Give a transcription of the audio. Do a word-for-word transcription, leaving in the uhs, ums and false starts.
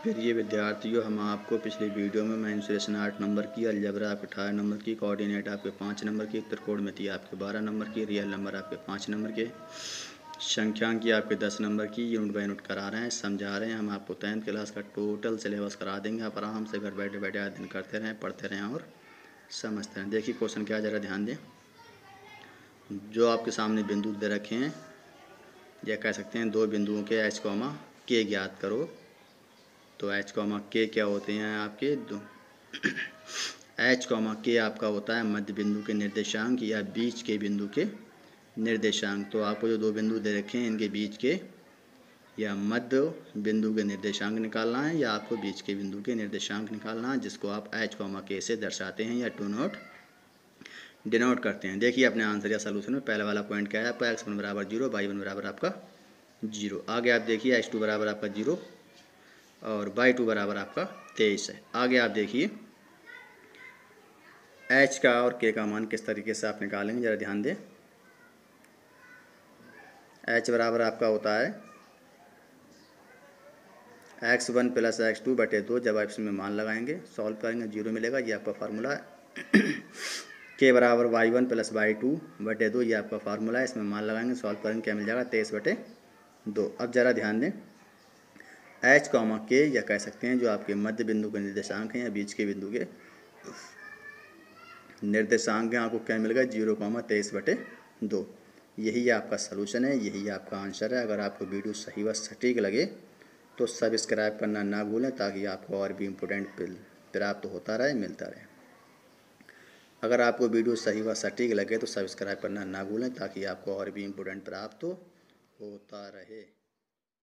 प्रिय विद्यार्थियों, हम आपको पिछली वीडियो में मेंसुरेशन आठ नंबर की, अलजेब्रा आपके अठारह नंबर की, कोऑर्डिनेट आपके पाँच नंबर की, त्रिकोणमिति आपके बारह नंबर की, रियल नंबर आपके पाँच नंबर के, संख्यांकी आपके दस नंबर की यूनिट बाय यूनिट करा रहे हैं, समझा रहे हैं। हम आपको टेंथ क्लास का टोटल सिलेबस करा देंगे। आप आराम से घर बैठे बैठे अध्ययन करते रहें, पढ़ते रहें और समझते रहें। देखिए क्वेश्चन क्या, ज़रा ध्यान दें। जो आपके सामने बिंदु दे रखे हैं, या कह सकते हैं दो बिंदुओं के एच कॉमा के ज्ञात करो। तो एच कॉमा के क्या होते हैं आपके दो एच कॉमा के आपका होता है मध्य बिंदु के निर्देशांक या बीच के बिंदु के निर्देशांक। तो आपको जो दो बिंदु दे रखे हैं, इनके बीच के या मध्य बिंदु के निर्देशांक निकालना है, या आपको बीच के बिंदु के निर्देशांक निकालना है, जिसको आप एच कॉमा के से दर्शाते हैं या टू नोट डिनोट करते हैं। देखिए अपने आंसर या सलूशन में पहले वाला पॉइंट क्या है आपका, एक्स वन बराबर जीरो, वाई वन बराबर आपका जीरो। आगे आप देखिए एच टू बराबर आपका जीरो और बाई टू बराबर आपका तेईस है। आगे आप देखिए एच का और के का मान किस तरीके से आप निकालेंगे, ज़रा ध्यान दें। एच बराबर आपका होता है x one plus x two बटे दो। जब आप इसमें मान लगाएंगे, सॉल्व करेंगे, जीरो मिलेगा, ये आपका फार्मूला है। के बराबर y one plus y two बटे दो, ये आपका फार्मूला है। इसमें मान लगाएंगे, सॉल्व करेंगे, क्या मिल जाएगा, तेईस बटे दो। अब ज़रा ध्यान दें, एच कॉमा के या कह सकते हैं जो आपके मध्य बिंदु के निर्देशांक हैं या बीच के बिंदु के निर्देशांक हैं, आपको क्या मिलेगा, जीरो कॉमा तेईस बटे दो। यही आपका सलूशन है, यही आपका आंसर है। अगर आपको वीडियो सही व सटीक लगे तो सब्सक्राइब करना ना भूलें, ताकि आपको और भी इम्पोर्टेंट प्राप्त होता रहे, मिलता रहे। अगर आपको वीडियो सही व सटीक लगे तो सब्सक्राइब करना ना भूलें, ताकि आपको और भी इम्पोर्टेंट प्राप्त होता रहे।